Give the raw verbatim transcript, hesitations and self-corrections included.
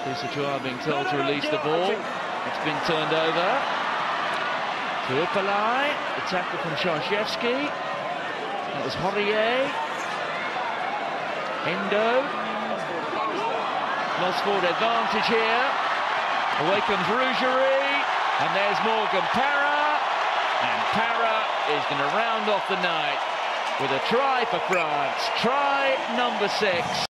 Issachua being told to release the ball. It's been turned over to Upalai. The tackle from Sharshevsky. That was Horrier. Endo. Lost forward advantage here. Away comes Rougerie. And there's Morgan Parra. And Parra is going to round off the night with a try for France. Try number six.